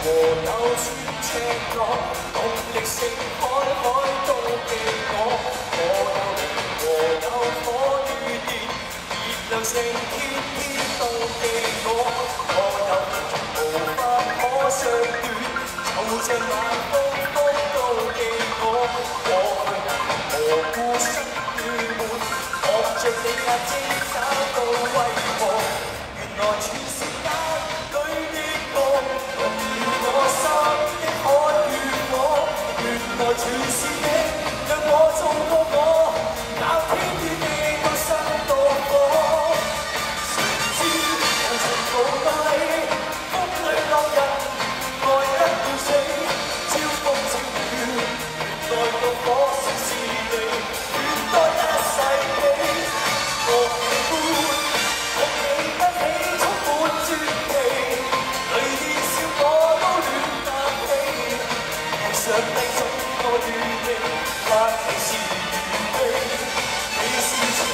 和有穿赤裸，獨力勝海海都記我。我有火與電，熱亮成天天都記我。我有無法可相斷，就像晚風風都記我。過去無故心與滿，學着你那精找到為何？原來全是眼裏的我，融了我心的海與火。原來全是你讓我做過我，教天與地都生到火。誰知無情無道理，風裏浪人愛得要死，招風招雨，原來怒火是你，戀多一世紀。我喜歡，我記得起充滿傳奇，淚意笑我都亂搭氣，夢想低總個預期，或其是預備，你是情。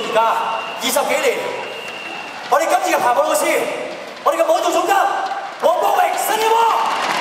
而家20幾年，我哋今次嘅排舞老師，我哋嘅舞蹈總監黃國榮，新一波。